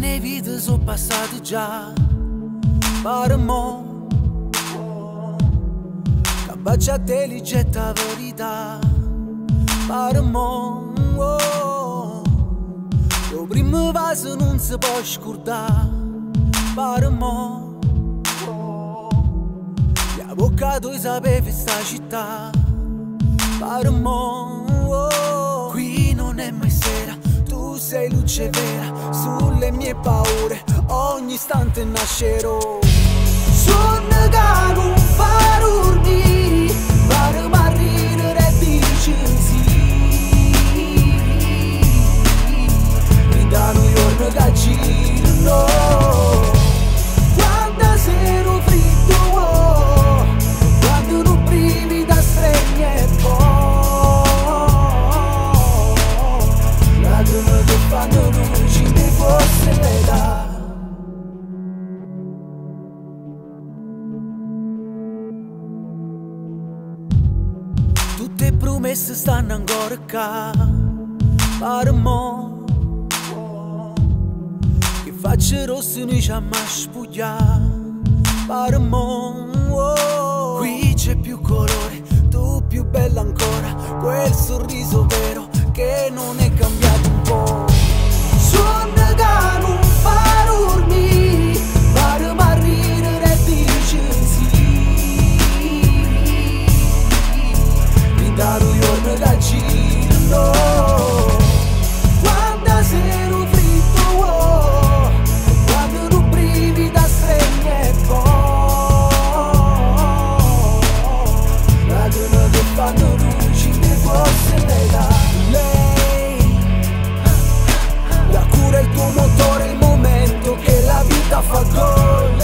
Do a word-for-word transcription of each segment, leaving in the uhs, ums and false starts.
Anni vita sono passati già, pare mo che bacia te li getta verità, pare mo oh. Lo primo vaso non si può scordare, pare mo gli avvocati sapevi sta città, pare mo oh. Qui non è mai sera, tu sei luce vera sulle mie paure, ogni istante nascerò. Sono che non fa dormire, pare ma ridere e dici sì. Mi danno un giorno che girano, quando sero fritto, oh, quando non privi da stregne e poi lacrime che fanno luci di forse l'età. Tutte promesse stanno ancora qua, pare mo che facce rosse noi ci amiamo spugliare, pare mo oh. Qui c'è più colore, tu più bella ancora, quel sorriso vero che non è cambiato un po'. Sono che non fa dormire, pare ma ridere e dici sì. Mi danno un giorno che girano, quando sero fritto, oh, quando non privi da stregne e poi lacrime che fanno luci di forse l'età. La cura è il tuo motore, il momento che la vita fa gol.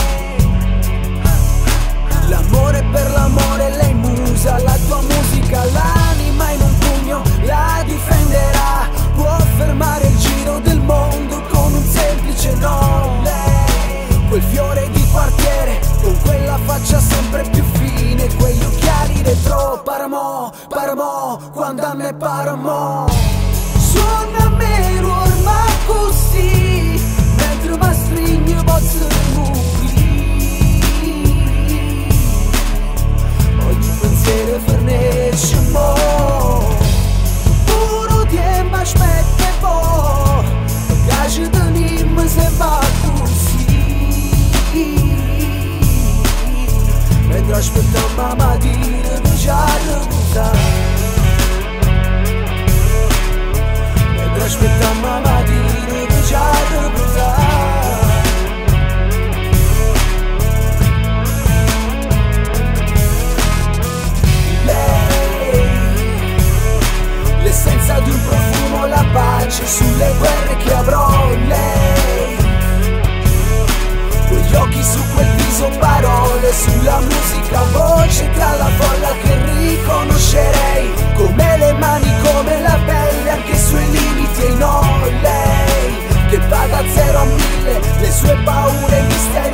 L'amore per l'amore, lei musa, la tua musica, l'anima in un pugno la difenderà. Può fermare il giro del mondo con un semplice no. Lei, quel fiore di quartiere, con quella faccia sempre più fine, quegli occhiali retro, paramo, paramo, quando a me paramo. Suona a me ormai così, mentre mi stringe posso morire. Ogni pensiero fornisce mo, puro tempo aspetta e poi piace tenirmi se va così. Mentre aspettiamo la mattina di già riposare, aspettiamo la mattina che già riposare. Lei, l'essenza di un profumo, la pace sulle guerre che avrò. Lei, quegli occhi su quel viso, parole sulla musica, voce tra la folla che riconoscerei, come le mani, come la pelle, anche sui limiti e i no. Lei che va da zero a mille, le sue paure, i misteri